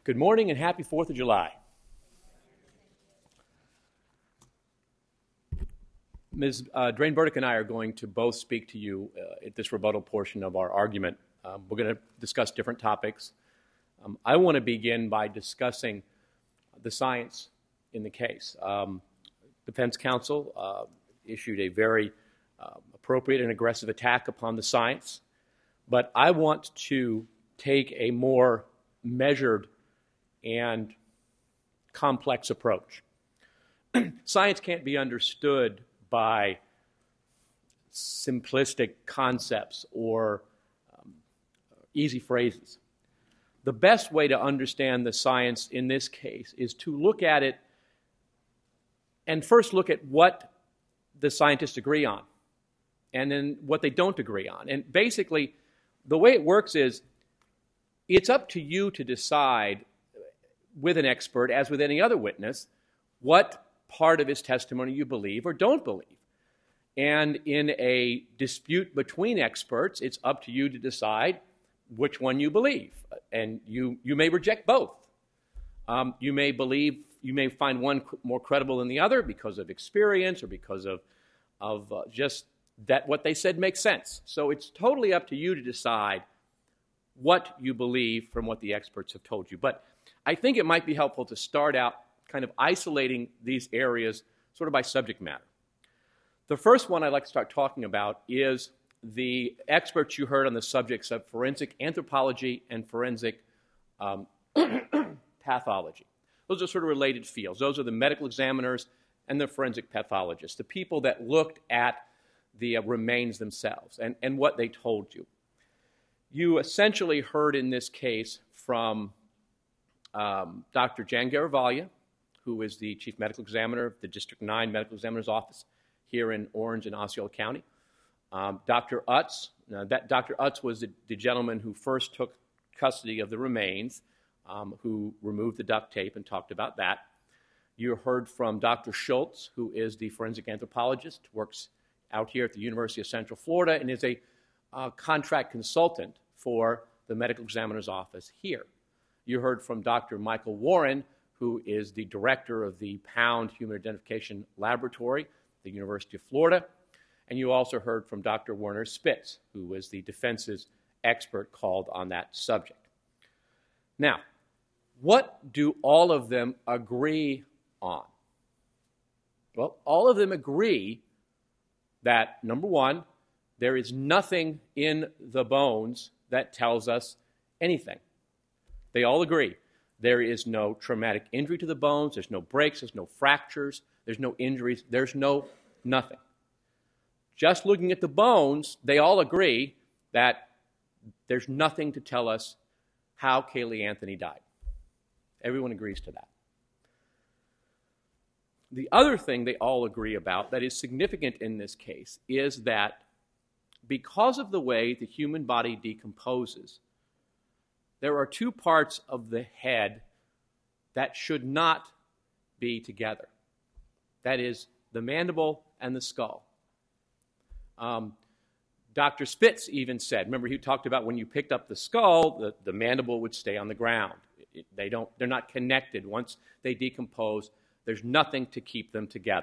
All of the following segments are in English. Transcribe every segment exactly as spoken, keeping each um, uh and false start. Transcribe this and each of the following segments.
Good morning and happy fourth of July. Miz Uh, Drain Burdick and I are going to both speak to you uh, at this rebuttal portion of our argument. Um, we're going to discuss different topics. Um, I want to begin by discussing the science in the case. Um, defense counsel uh, issued a very uh, appropriate and aggressive attack upon the science, but I want to take a more measured and complex approach. Science can't be understood by simplistic concepts or um, easy phrases. The best way to understand the science in this case is to look at it and first look at what the scientists agree on and then what they don't agree on. And basically, the way it works is it's up to you to decide with an expert, as with any other witness, what part of his testimony you believe or don't believe. And in a dispute between experts, it's up to you to decide which one you believe. And you, you may reject both. Um, you may believe, you may find one more credible than the other because of experience or because of, of uh, just that what they said makes sense. So it's totally up to you to decide what you believe from what the experts have told you. But I think it might be helpful to start out kind of isolating these areas sort of by subject matter. The first one I'd like to start talking about is the experts you heard on the subjects of forensic anthropology and forensic um, pathology. Those are sort of related fields. Those are the medical examiners and the forensic pathologists, the people that looked at the uh, remains themselves and, and what they told you. You essentially heard in this case from um, Doctor Jan Garavaglia, who is the chief medical examiner of the District nine Medical Examiner's Office here in Orange and Osceola County. Um, Doctor Utz, now that Doctor Utz was the, the gentleman who first took custody of the remains, um, who removed the duct tape and talked about that. You heard from Doctor Schultz, who is the forensic anthropologist, works out here at the University of Central Florida and is a uh, contract consultant for the medical examiner's office here. You heard from Doctor Michael Warren, who is the director of the Pound Human Identification Laboratory at the University of Florida. And you also heard from Doctor Werner Spitz, who was the defense's expert called on that subject. Now, what do all of them agree on? Well, all of them agree that, number one, there is nothing in the bones that tells us anything. They all agree. There is no traumatic injury to the bones. There's no breaks. There's no fractures. There's no injuries. There's no nothing. Just looking at the bones, they all agree that there's nothing to tell us how Caylee Anthony died. Everyone agrees to that. The other thing they all agree about that is significant in this case is that because of the way the human body decomposes, there are two parts of the head that should not be together. That is, the mandible and the skull. Um, Doctor Spitz even said, remember he talked about when you picked up the skull, the, the mandible would stay on the ground. It, they don't, they're not connected. Once they decompose, there's nothing to keep them together.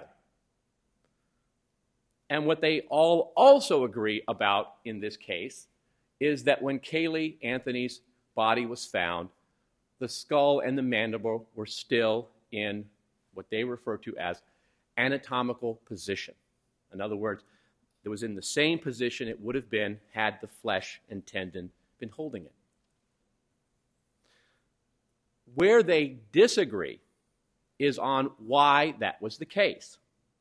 And what they all also agree about in this case is that when Caylee Anthony's body was found, the skull and the mandible were still in what they refer to as anatomical position. In other words, it was in the same position it would have been had the flesh and tendon been holding it. Where they disagree is on why that was the case.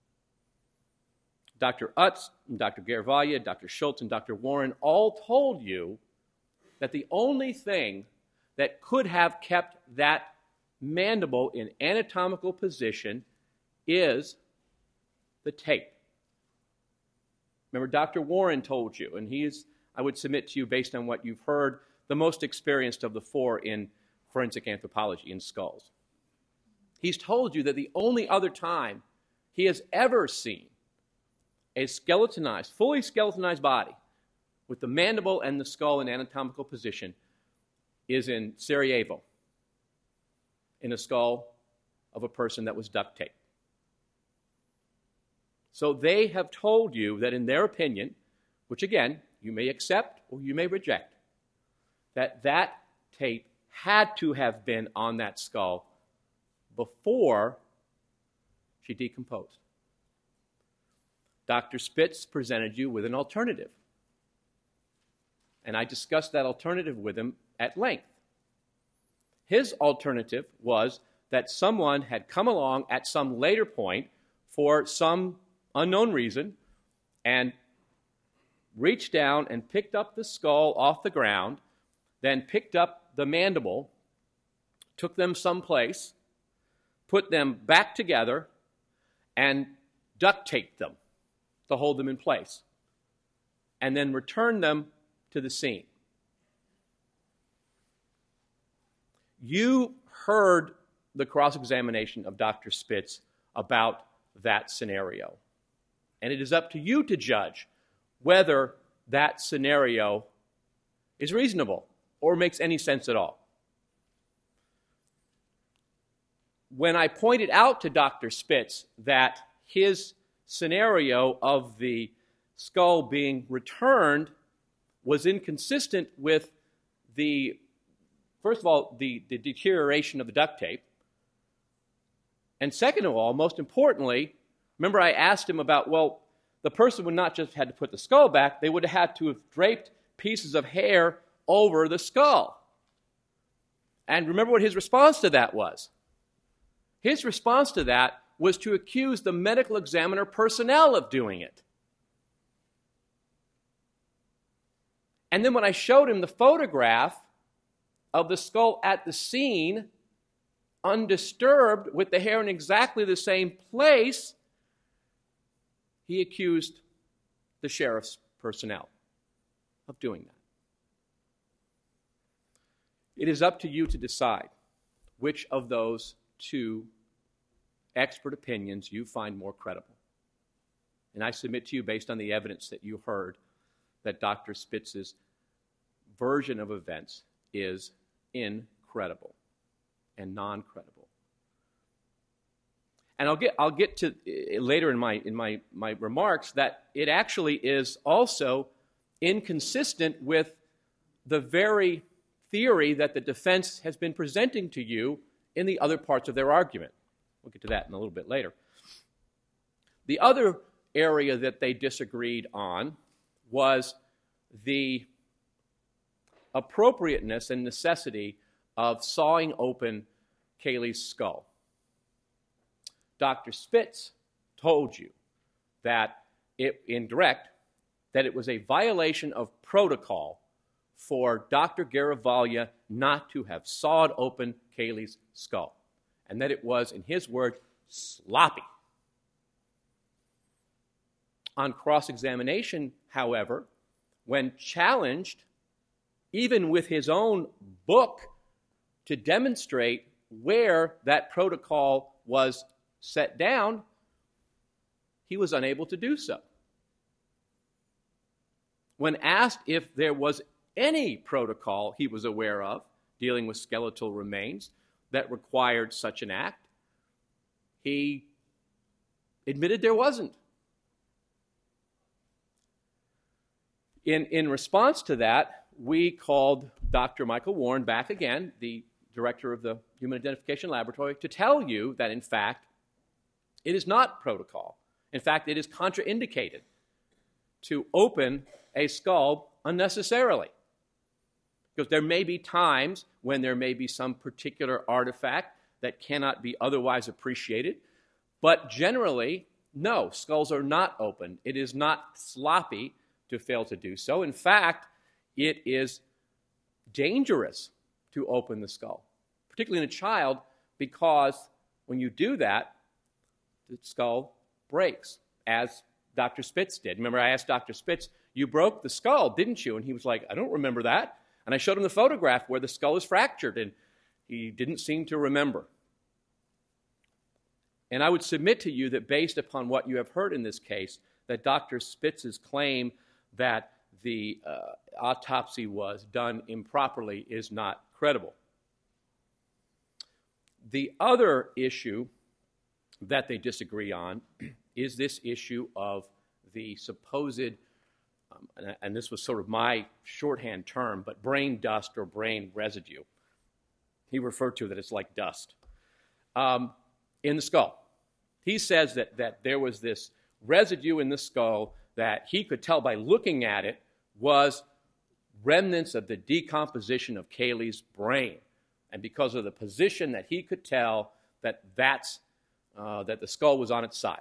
Doctor Utz, Doctor Garavaglia, Doctor Schultz, and Doctor Warren all told you that the only thing that could have kept that mandible in anatomical position is the tape. Remember, Doctor Warren told you, and he is, I would submit to you based on what you've heard, the most experienced of the four in forensic anthropology in skulls. He's told you that the only other time he has ever seen a skeletonized, fully skeletonized body with the mandible and the skull in anatomical position is in Sarajevo in a skull of a person that was duct taped. So they have told you that in their opinion, which again, you may accept or you may reject, that that tape had to have been on that skull before she decomposed. Doctor Spitz presented you with an alternative. And I discussed that alternative with him at length. His alternative was that someone had come along at some later point for some unknown reason and reached down and picked up the skull off the ground, then picked up the mandible, took them someplace, put them back together, and duct taped them to hold them in place, and then returned them to the scene. You heard the cross-examination of Doctor Spitz about that scenario. And it is up to you to judge whether that scenario is reasonable or makes any sense at all. When I pointed out to Doctor Spitz that his scenario of the skull being returned was inconsistent with the, first of all, the, the deterioration of the duct tape, and second of all, most importantly, remember I asked him about, well, the person would not just have had to put the skull back, they would have had to have draped pieces of hair over the skull. And remember what his response to that was? His response to that was to accuse the medical examiner personnel of doing it. And then when I showed him the photograph of the skull at the scene, undisturbed, with the hair in exactly the same place, he accused the sheriff's personnel of doing that. It is up to you to decide which of those two expert opinions you find more credible. And I submit to you, based on the evidence that you heard, that Doctor Spitz's version of events is incredible and non-credible. And I'll get I'll get to uh, later in my in my my remarks that it actually is also inconsistent with the very theory that the defense has been presenting to you in the other parts of their argument. We'll get to that in a little bit later. The other area that they disagreed on was the appropriateness and necessity of sawing open Kaylee's skull. Doctor Spitz told you that it, in direct, that it was a violation of protocol for Doctor Garavaglia not to have sawed open Kaylee's skull, and that it was, in his words, sloppy. On cross-examination, however, when challenged, even with his own book, to demonstrate where that protocol was set down, he was unable to do so. When asked if there was any protocol he was aware of dealing with skeletal remains that required such an act, he admitted there wasn't. In, in response to that, we called Doctor Michael Warren back again, the director of the Human Identification Laboratory, to tell you that, in fact, it is not protocol. In fact, it is contraindicated to open a skull unnecessarily. Because there may be times when there may be some particular artifact that cannot be otherwise appreciated, but generally, no, skulls are not opened. It is not sloppy to fail to do so. In fact, it is dangerous to open the skull, particularly in a child, because when you do that, the skull breaks, as Doctor Spitz did. Remember, I asked Doctor Spitz, you broke the skull, didn't you? And he was like, I don't remember that. And I showed him the photograph where the skull is fractured, and he didn't seem to remember. And I would submit to you that based upon what you have heard in this case, that Doctor Spitz's claim that the uh, autopsy was done improperly is not credible. The other issue that they disagree on is this issue of the supposed, um, and, and this was sort of my shorthand term, but brain dust or brain residue. He referred to that as like dust um, in the skull. He says that, that there was this residue in the skull that he could tell by looking at it was remnants of the decomposition of Kaylee's brain. And because of the position that he could tell that that's, uh, that the skull was on its side.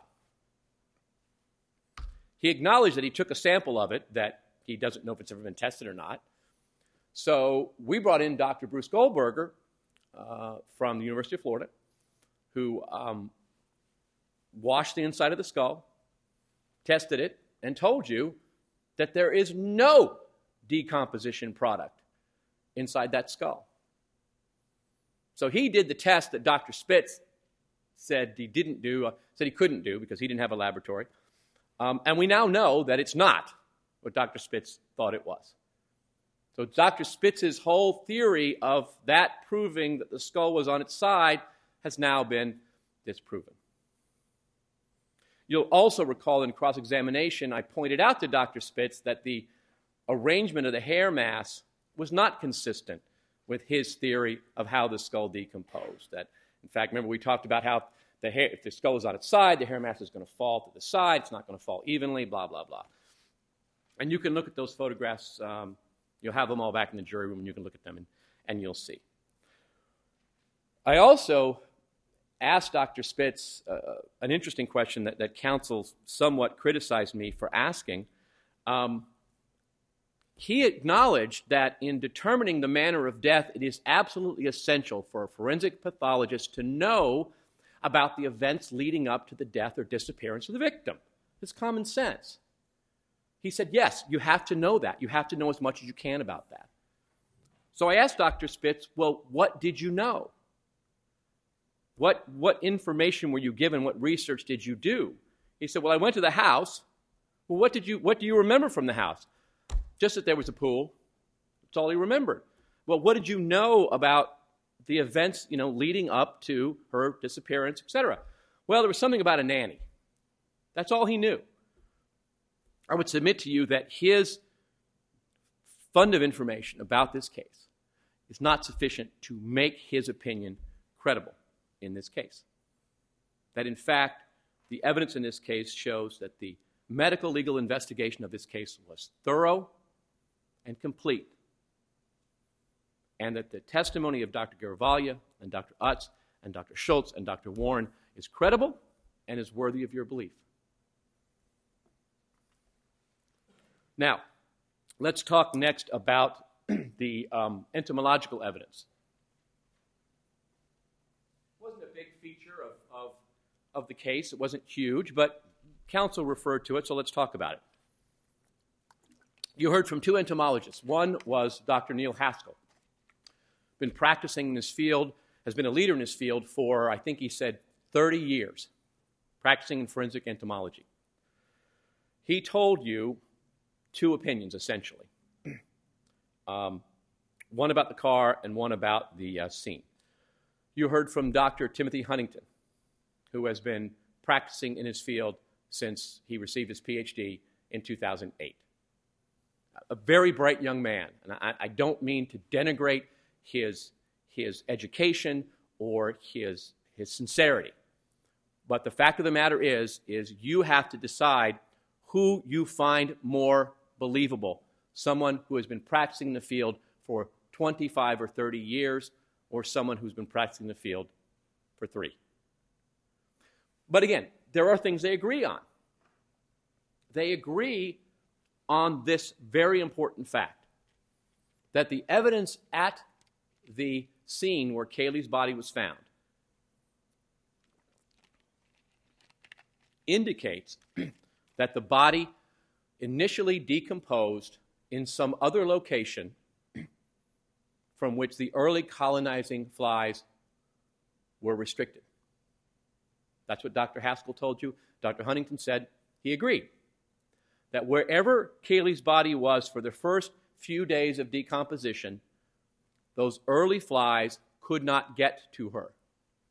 He acknowledged that he took a sample of it, that he doesn't know if it's ever been tested or not. So we brought in Doctor Bruce Goldberger uh, from the University of Florida, who um, washed the inside of the skull, tested it, and told you that there is no decomposition product inside that skull. So he did the test that Doctor Spitz said he didn't do, uh, said he couldn't do because he didn't have a laboratory. Um, and we now know that it's not what Doctor Spitz thought it was. So Doctor Spitz's whole theory of that proving that the skull was on its side has now been disproven. You'll also recall in cross-examination, I pointed out to Doctor Spitz that the arrangement of the hair mass was not consistent with his theory of how the skull decomposed. That, in fact, remember we talked about how the hair, if the skull is on its side, the hair mass is going to fall to the side. It's not going to fall evenly, blah, blah, blah. And you can look at those photographs. Um, you'll have them all back in the jury room, and you can look at them, and, and you'll see. I also asked Doctor Spitz uh, an interesting question that, that counsel somewhat criticized me for asking. Um, He acknowledged that in determining the manner of death, it is absolutely essential for a forensic pathologist to know about the events leading up to the death or disappearance of the victim. It's common sense. He said, yes, you have to know that. You have to know as much as you can about that. So I asked Doctor Spitz, well, what did you know? What, what information were you given? What research did you do? He said, well, I went to the house. Well, what did you, what do you remember from the house? Just that there was a pool. That's all he remembered. Well, what did you know about the events, you know, leading up to her disappearance, et cetera? Well, there was something about a nanny. That's all he knew. I would submit to you that his fund of information about this case is not sufficient to make his opinion credible in this case. That, in fact, the evidence in this case shows that the medical legal investigation of this case was thorough and complete, and that the testimony of Doctor Garavaglia and Doctor Utz and Doctor Schultz and Doctor Warren is credible and is worthy of your belief. Now, let's talk next about the um, entomological evidence. It wasn't a big feature of, of, of the case. It wasn't huge, but counsel referred to it, so let's talk about it. You heard from two entomologists. One was Doctor Neil Haskell. Been practicing in this field, has been a leader in this field for, I think he said, thirty years, practicing in forensic entomology. He told you two opinions, essentially. Um, one about the car and one about the uh, scene. You heard from Doctor Timothy Huntington, who has been practicing in his field since he received his P H D in two thousand eight. A very bright young man, and I, I don't mean to denigrate his, his education or his, his sincerity. But the fact of the matter is, is you have to decide who you find more believable. Someone who has been practicing in the field for twenty-five or thirty years, or someone who's been practicing in the field for three. But again, there are things they agree on. They agree on this very important fact, that the evidence at the scene where Kaylee's body was found indicates that the body initially decomposed in some other location from which the early colonizing flies were restricted. That's what Doctor Haskell told you. Doctor Huntington said he agreed that wherever Kaylee's body was for the first few days of decomposition, those early flies could not get to her.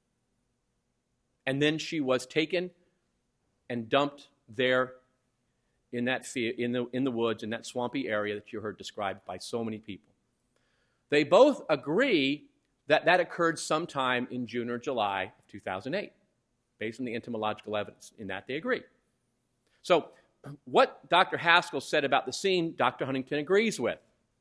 And then she was taken and dumped there in that field, in the, in the woods, in that swampy area that you heard described by so many people. They both agree that that occurred sometime in June or July of two thousand eight, based on the entomological evidence. In that, they agree. So what Doctor Haskell said about the scene, Doctor Huntington agrees with.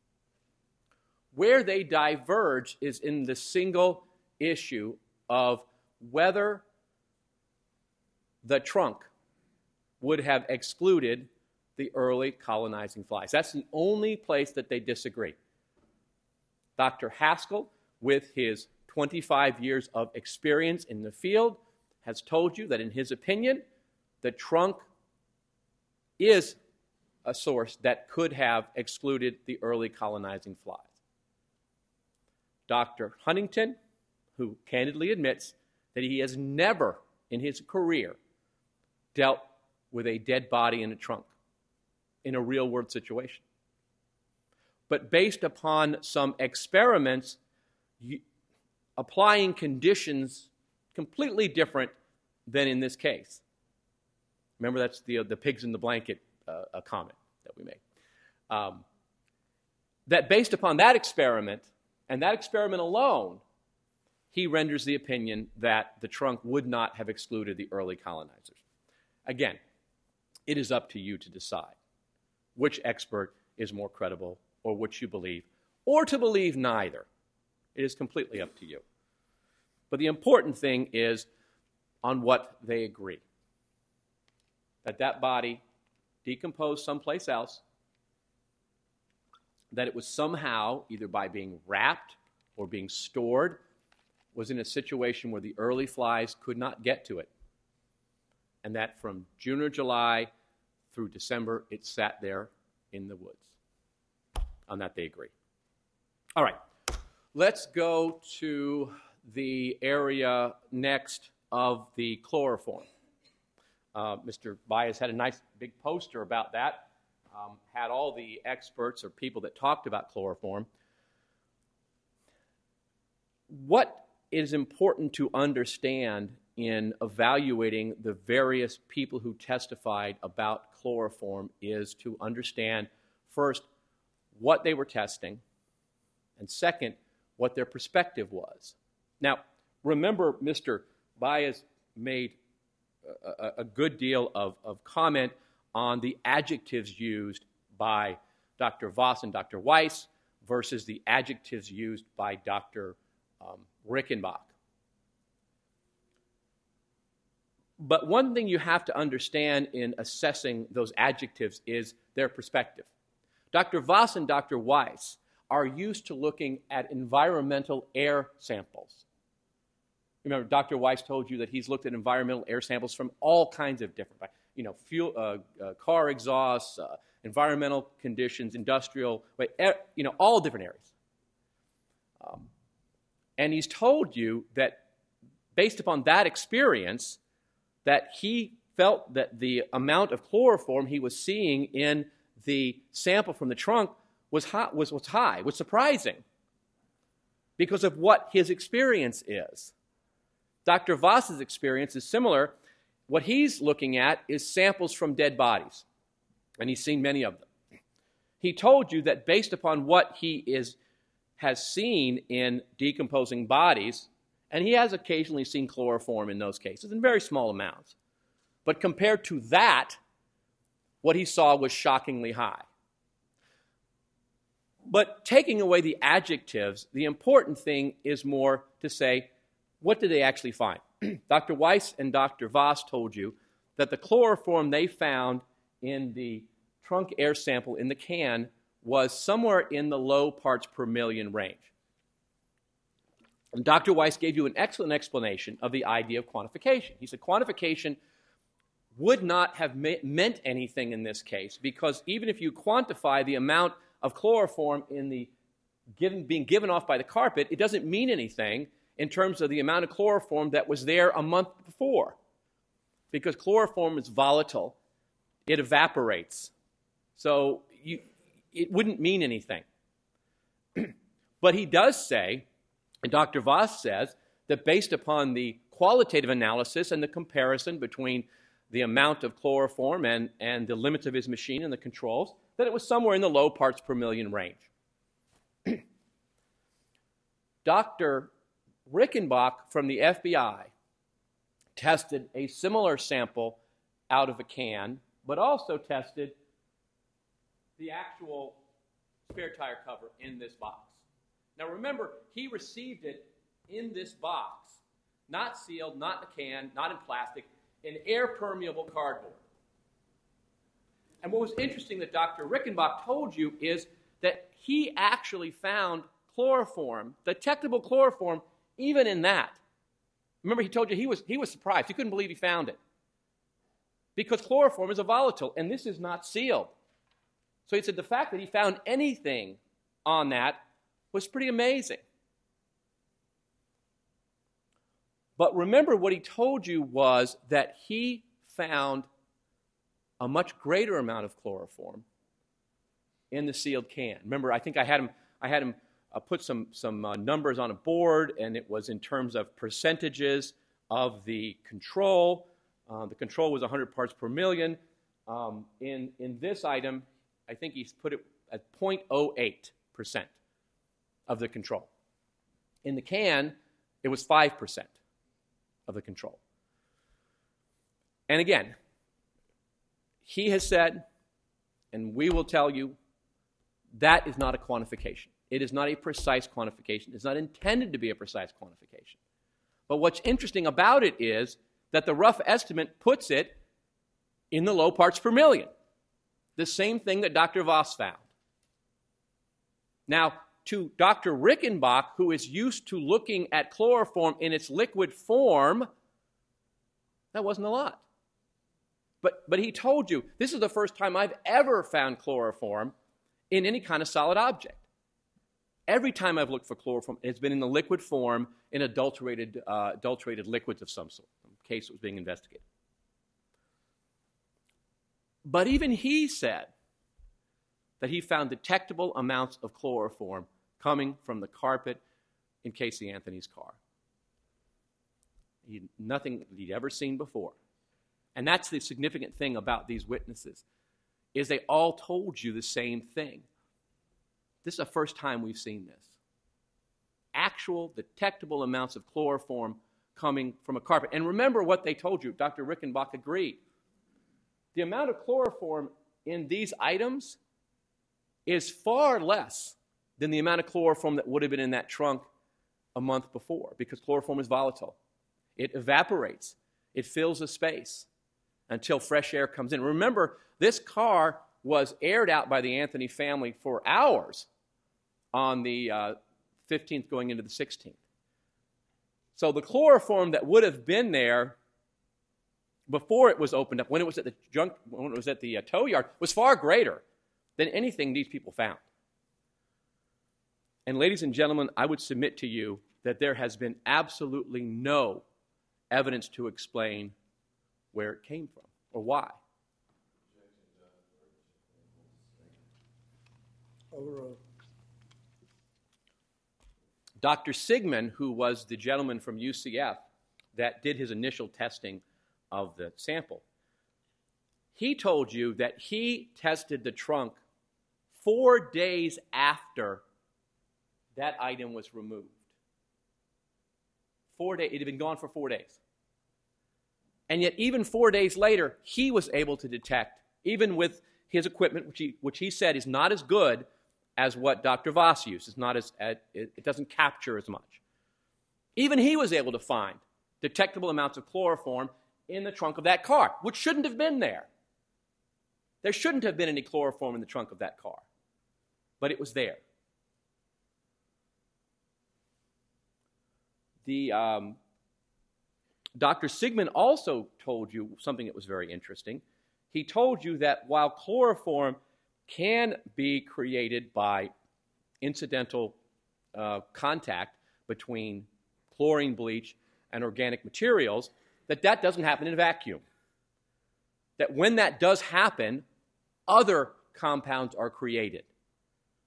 Where they diverge is in the single issue of whether the trunk would have excluded the early colonizing flies. That's the only place that they disagree. Doctor Haskell, with his twenty-five years of experience in the field, has told you that in his opinion, the trunk is a source that could have excluded the early colonizing flies. Doctor Huntington, who candidly admits that he has never in his career dealt with a dead body in a trunk in a real-world situation. But based upon some experiments, you, applying conditions completely different than in this case. Remember, that's the, uh, the pigs in the blanket uh, a comment that we made. Um, that based upon that experiment, and that experiment alone, he renders the opinion that the trunk would not have excluded the early colonizers. Again, it is up to you to decide which expert is more credible or which you believe, or to believe neither. It is completely up to you. But the important thing is on what they agree. That that body decomposed someplace else, that it was somehow, either by being wrapped or being stored, was in a situation where the early flies could not get to it. And that from June or July through December, it sat there in the woods. On that, they agree. All right, let's go to the area next of the chloroform. Uh, Mister Baez had a nice big poster about that, um, had all the experts or people that talked about chloroform. What is important to understand in evaluating the various people who testified about chloroform is to understand, first, what they were testing, and second, what their perspective was. Now, remember, Mister Baez made a, a good deal of, of comment on the adjectives used by Doctor Voss and Doctor Weiss versus the adjectives used by Doctor Um, Rickenbach. But one thing you have to understand in assessing those adjectives is their perspective. Doctor Voss and Doctor Weiss are used to looking at environmental air samples. Remember, Doctor Weiss told you that he's looked at environmental air samples from all kinds of different, you know, fuel, uh, uh, car exhausts, uh, environmental conditions, industrial, air, you know, all different areas. Um, and he's told you that based upon that experience, that he felt that the amount of chloroform he was seeing in the sample from the trunk was high, was, was high, was surprising because of what his experience is. Doctor Voss's experience is similar. What he's looking at is samples from dead bodies, and he's seen many of them. He told you that based upon what he is, has seen in decomposing bodies, and he has occasionally seen chloroform in those cases, in very small amounts. But compared to that, what he saw was shockingly high. But taking away the adjectives, the important thing is more to say, what did they actually find? Doctor Weiss and Doctor Voss told you that the chloroform they found in the trunk air sample in the can was somewhere in the low parts per million range. And Doctor Weiss gave you an excellent explanation of the idea of quantification. He said quantification would not have me- meant anything in this case because even if you quantify the amount of chloroform in the given, being given off by the carpet, it doesn't mean anything in terms of the amount of chloroform that was there a month before. Because chloroform is volatile. It evaporates. So you, it wouldn't mean anything. But he does say, and Doctor Voss says, that based upon the qualitative analysis and the comparison between the amount of chloroform and, and the limits of his machine and the controls, that it was somewhere in the low parts per million range. Doctor Rickenbach from the F B I tested a similar sample out of a can, but also tested the actual spare tire cover in this box. Now remember, he received it in this box, not sealed, not in a can, not in plastic, in air-permeable cardboard. And what was interesting that Doctor Rickenbach told you is that he actually found chloroform, detectable chloroform, even in that. Remember, he told you he was, he was surprised. He couldn't believe he found it. Because chloroform is a volatile, and this is not sealed. So he said the fact that he found anything on that was pretty amazing. But remember, what he told you was that he found a much greater amount of chloroform in the sealed can. Remember, I think I had him, I had him uh, put some, some uh, numbers on a board, and it was in terms of percentages of the control. Uh, the control was one hundred parts per million. Um, in, in this item, I think he's put it at zero point zero eight percent of the control. In the can, it was five percent of the control. And again, he has said, and we will tell you, that is not a quantification. It is not a precise quantification. It's not intended to be a precise quantification. But what's interesting about it is that the rough estimate puts it in the low parts per million. The same thing that Doctor Voss found. Now, to Doctor Rickenbach, who is used to looking at chloroform in its liquid form, that wasn't a lot. But, but he told you, this is the first time I've ever found chloroform in any kind of solid object. Every time I've looked for chloroform, it's been in the liquid form in adulterated, uh, adulterated liquids of some sort. The case was being investigated. But even he said that he found detectable amounts of chloroform coming from the carpet in Casey Anthony's car. He, nothing he'd ever seen before. And that's the significant thing about these witnesses, is they all told you the same thing. This is the first time we've seen this. Actual detectable amounts of chloroform coming from a carpet. And remember what they told you. Doctor Rickenbach agreed. The amount of chloroform in these items is far less than the amount of chloroform that would have been in that trunk a month before, because chloroform is volatile. It evaporates. It fills a space until fresh air comes in. Remember, this car was aired out by the Anthony family for hours on the uh, fifteenth going into the sixteenth. So the chloroform that would have been there before it was opened up, when it was at the junk, when it was at the uh, tow yard, was far greater than anything these people found. And ladies and gentlemen, I would submit to you that there has been absolutely no evidence to explain where it came from or why. Overruled. Doctor Sigmund, who was the gentleman from U C F that did his initial testing of the sample, he told you that he tested the trunk four days after that item was removed. Four days. It had been gone for four days. And yet, even four days later, he was able to detect, even with his equipment, which he, which he said is not as good as what Doctor Voss used. It's not as, it, it doesn't capture as much. Even he was able to find detectable amounts of chloroform in the trunk of that car, which shouldn't have been there. There shouldn't have been any chloroform in the trunk of that car, but it was there. The um, Doctor Sigmund also told you something that was very interesting. He told you that while chloroform can be created by incidental uh, contact between chlorine bleach and organic materials, that that doesn't happen in a vacuum. That when that does happen, other compounds are created.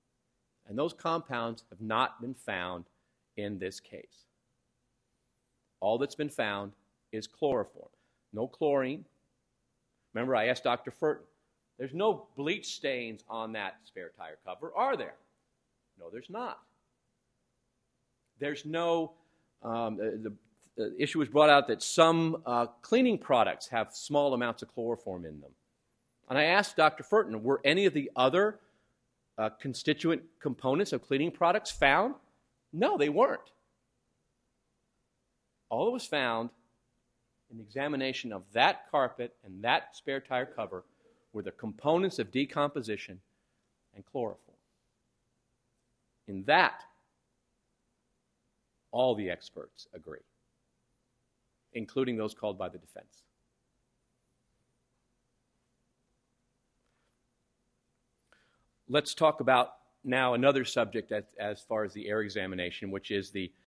And those compounds have not been found in this case. All that's been found is chloroform. No chlorine. Remember, I asked Doctor Furton, there's no bleach stains on that spare tire cover, are there? No, there's not. There's no, um, the, the issue was brought out that some uh, cleaning products have small amounts of chloroform in them. And I asked Doctor Furton, were any of the other uh, constituent components of cleaning products found? No, they weren't. All that was found in the examination of that carpet and that spare tire cover were the components of decomposition and chloroform. In that, all the experts agree, including those called by the defense. Let's talk about now another subject as, as far as the air examination, which is the